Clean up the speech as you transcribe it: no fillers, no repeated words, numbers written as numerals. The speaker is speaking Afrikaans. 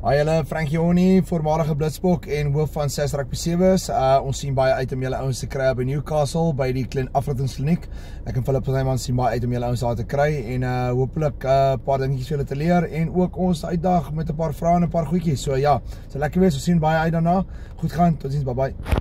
Hi julle, Frankie Horne, voormalige Blitsbok en hoof van 6 Rugby 7's. Ons sien baie uit om julle ouens te kry by Newcastle, by die Aflattings Clinic. Ek en Philip Snyman sien baie uit om julle ouens daar te kry en hopelik paar dingetjies vir julle te leer en ook ons uitdag met 'n paar vrae en 'n paar goedjies. So ja, so lekker wees, ons sien baie uit daarna. Goed gaan, totsiens, bye bye.